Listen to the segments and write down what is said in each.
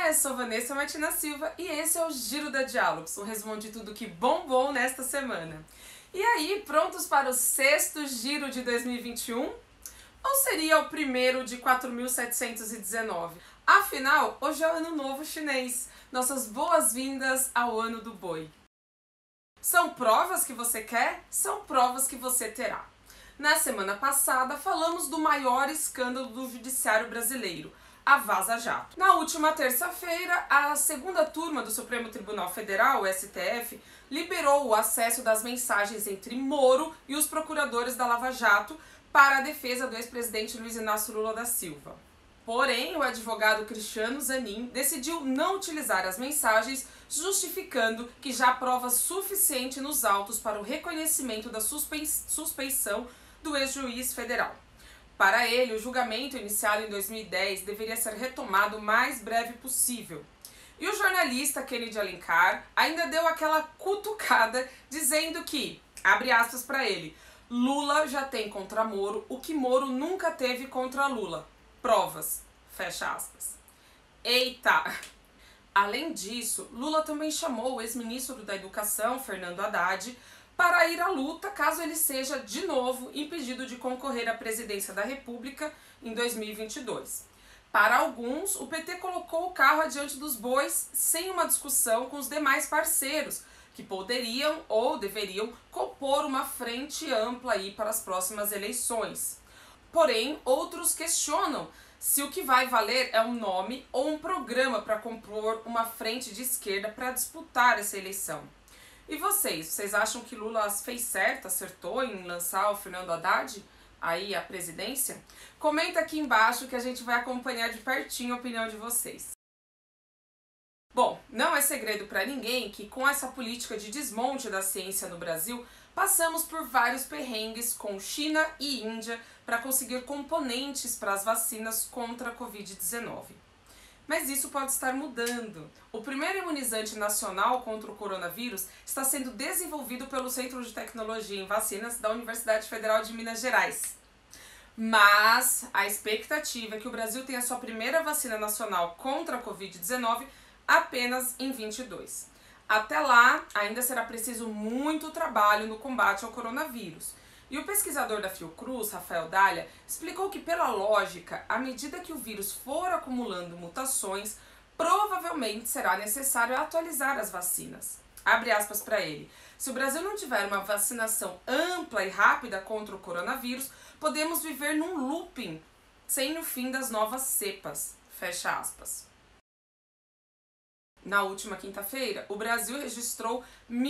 Olá, eu sou Vanessa Martina Silva e esse é o Giro da Diálogos, um resumo de tudo que bombou nesta semana. E aí, prontos para o sexto Giro de 2021? Ou seria o primeiro de 4.719? Afinal, hoje é o Ano Novo Chinês, nossas boas-vindas ao Ano do Boi. São provas que você quer? São provas que você terá. Na semana passada, falamos do maior escândalo do judiciário brasileiro, a Vaza Jato. Na última terça-feira, a segunda turma do Supremo Tribunal Federal, o STF, liberou o acesso das mensagens entre Moro e os procuradores da Lava Jato para a defesa do ex-presidente Luiz Inácio Lula da Silva. Porém, o advogado Cristiano Zanin decidiu não utilizar as mensagens, justificando que já há prova suficiente nos autos para o reconhecimento da suspeição do ex-juiz federal. Para ele, o julgamento iniciado em 2010 deveria ser retomado o mais breve possível. E o jornalista Kennedy Alencar ainda deu aquela cutucada dizendo que, abre aspas para ele, Lula já tem contra Moro o que Moro nunca teve contra Lula. Provas. Fecha aspas. Eita! Além disso, Lula também chamou o ex-ministro da Educação, Fernando Haddad, para ir à luta caso ele seja, de novo, impedido de concorrer à presidência da República em 2022. Para alguns, o PT colocou o carro adiante dos bois sem uma discussão com os demais parceiros, que poderiam ou deveriam compor uma frente ampla aí para as próximas eleições. Porém, outros questionam se o que vai valer é um nome ou um programa para compor uma frente de esquerda para disputar essa eleição. E vocês acham que Lula fez certo, acertou em lançar o Fernando Haddad aí à presidência? Comenta aqui embaixo que a gente vai acompanhar de pertinho a opinião de vocês. Bom, não é segredo para ninguém que com essa política de desmonte da ciência no Brasil, passamos por vários perrengues com China e Índia para conseguir componentes para as vacinas contra a Covid-19. Mas isso pode estar mudando. O primeiro imunizante nacional contra o coronavírus está sendo desenvolvido pelo Centro de Tecnologia em Vacinas da Universidade Federal de Minas Gerais. Mas a expectativa é que o Brasil tenha sua primeira vacina nacional contra a Covid-19 apenas em 2022. Até lá, ainda será preciso muito trabalho no combate ao coronavírus. E o pesquisador da Fiocruz, Rafael Dália, explicou que, pela lógica, à medida que o vírus for acumulando mutações, provavelmente será necessário atualizar as vacinas. Abre aspas para ele. Se o Brasil não tiver uma vacinação ampla e rápida contra o coronavírus, podemos viver num looping sem o fim das novas cepas. Fecha aspas. Na última quinta-feira, o Brasil registrou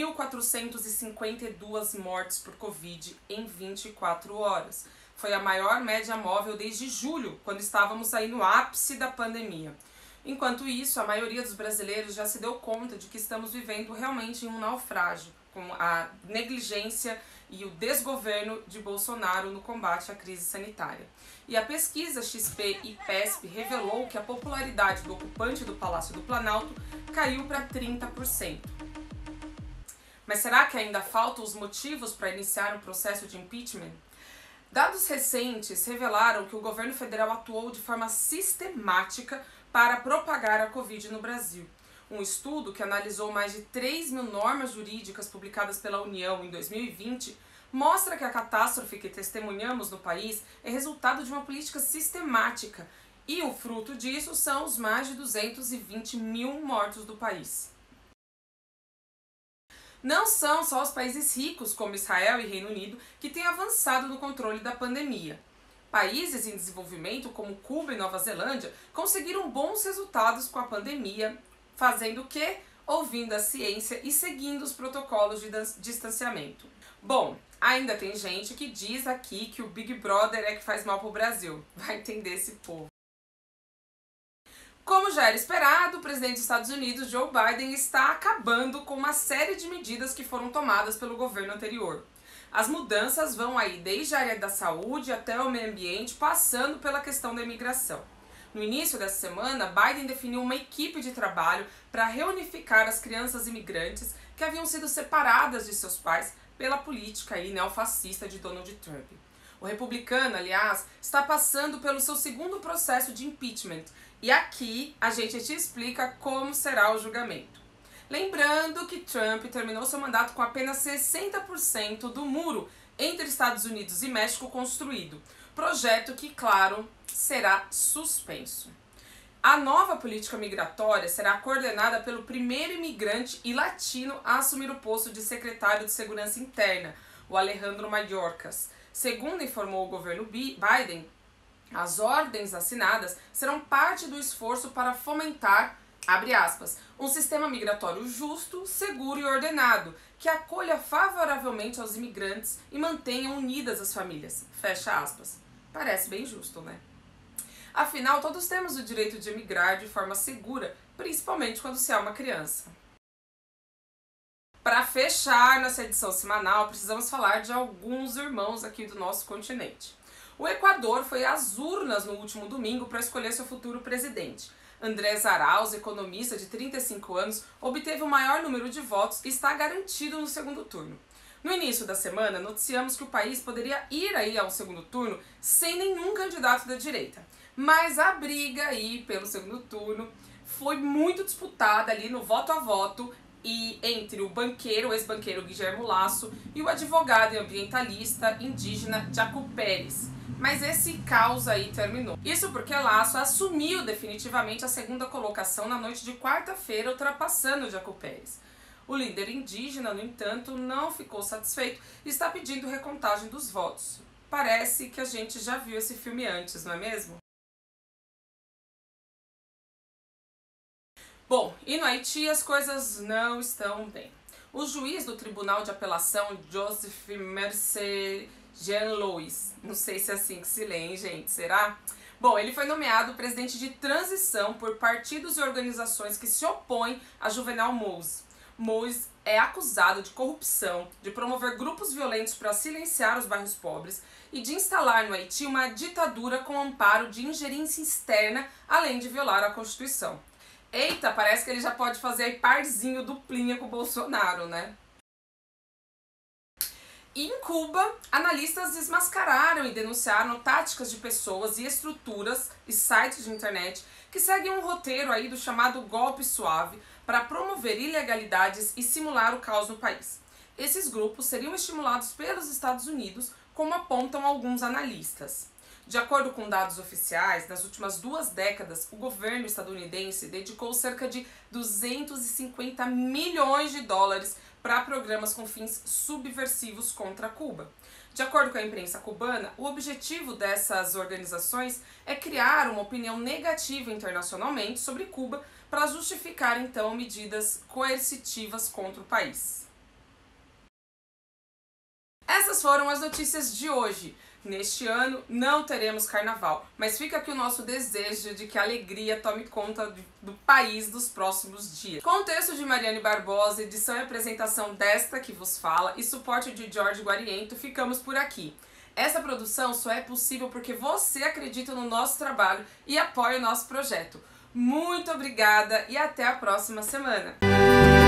1.452 mortes por Covid em 24 horas. Foi a maior média móvel desde julho, quando estávamos aí no ápice da pandemia. Enquanto isso, a maioria dos brasileiros já se deu conta de que estamos vivendo realmente em um naufrágio, com a negligência e o desgoverno de Bolsonaro no combate à crise sanitária. E a pesquisa XP e PESP revelou que a popularidade do ocupante do Palácio do Planalto caiu para 30%. Mas será que ainda faltam os motivos para iniciar um processo de impeachment? Dados recentes revelaram que o governo federal atuou de forma sistemática para propagar a Covid no Brasil. Um estudo que analisou mais de 3 mil normas jurídicas publicadas pela União em 2020 mostra que a catástrofe que testemunhamos no país é resultado de uma política sistemática e o fruto disso são os mais de 220 mil mortos do país. Não são só os países ricos, como Israel e Reino Unido, que têm avançado no controle da pandemia. Países em desenvolvimento, como Cuba e Nova Zelândia, conseguiram bons resultados com a pandemia, fazendo o quê? Ouvindo a ciência e seguindo os protocolos de distanciamento. Bom, ainda tem gente que diz aqui que o Big Brother é que faz mal pro Brasil. Vai entender esse povo. Como já era esperado, o presidente dos Estados Unidos, Joe Biden, está acabando com uma série de medidas que foram tomadas pelo governo anterior. As mudanças vão aí desde a área da saúde até o meio ambiente, passando pela questão da imigração. No início dessa semana, Biden definiu uma equipe de trabalho para reunificar as crianças imigrantes que haviam sido separadas de seus pais pela política neofascista de Donald Trump. O republicano, aliás, está passando pelo seu segundo processo de impeachment E aqui a gente te explica como será o julgamento. Lembrando que Trump terminou seu mandato com apenas 60% do muro entre Estados Unidos e México construído, projeto que, claro, será suspenso. A nova política migratória será coordenada pelo primeiro imigrante e latino a assumir o posto de secretário de Segurança Interna, o Alejandro Mayorkas. Segundo informou o governo Biden, as ordens assinadas serão parte do esforço para fomentar, abre aspas, um sistema migratório justo, seguro e ordenado, que acolha favoravelmente aos imigrantes e mantenha unidas as famílias, fecha aspas. Parece bem justo, né? Afinal, todos temos o direito de emigrar de forma segura, principalmente quando se é uma criança. Para fechar nossa edição semanal, precisamos falar de alguns irmãos aqui do nosso continente. O Equador foi às urnas no último domingo para escolher seu futuro presidente. Andrés Arauz, economista de 35 anos, obteve o maior número de votos e está garantido no segundo turno. No início da semana, noticiamos que o país poderia ir aí ao segundo turno sem nenhum candidato da direita. Mas a briga aí pelo segundo turno foi muito disputada ali no voto a voto e entre o ex-banqueiro Guillermo Lasso e o advogado e ambientalista indígena Jaco Pérez. Mas esse caos aí terminou. Isso porque Lasso assumiu definitivamente a segunda colocação na noite de quarta-feira, ultrapassando Jaco Pérez. O líder indígena, no entanto, não ficou satisfeito e está pedindo recontagem dos votos. Parece que a gente já viu esse filme antes, não é mesmo? Bom, e no Haiti as coisas não estão bem. O juiz do Tribunal de Apelação, Joseph Mercé Jean-Louis, não sei se é assim que se lê, hein, gente, será? Bom, ele foi nomeado presidente de transição por partidos e organizações que se opõem a Juvenal Moïse. Moïse é acusado de corrupção, de promover grupos violentos para silenciar os bairros pobres e de instalar no Haiti uma ditadura com amparo de ingerência externa, além de violar a Constituição. Eita, parece que ele já pode fazer aí parzinho duplinha com o Bolsonaro, né? E em Cuba, analistas desmascararam e denunciaram táticas de pessoas e estruturas e sites de internet que seguem um roteiro aí do chamado golpe suave para promover ilegalidades e simular o caos no país. Esses grupos seriam estimulados pelos Estados Unidos, como apontam alguns analistas. De acordo com dados oficiais, nas últimas 2 décadas, o governo estadunidense dedicou cerca de 250 milhões de dólares para programas com fins subversivos contra Cuba. De acordo com a imprensa cubana, o objetivo dessas organizações é criar uma opinião negativa internacionalmente sobre Cuba para justificar, então, medidas coercitivas contra o país. Essas foram as notícias de hoje. Neste ano não teremos carnaval, mas fica aqui o nosso desejo de que a alegria tome conta do país dos próximos dias. Com o texto de Mariane Barbosa, edição e apresentação desta que vos fala e suporte de Jorge Guariento, ficamos por aqui. Essa produção só é possível porque você acredita no nosso trabalho e apoia o nosso projeto. Muito obrigada e até a próxima semana!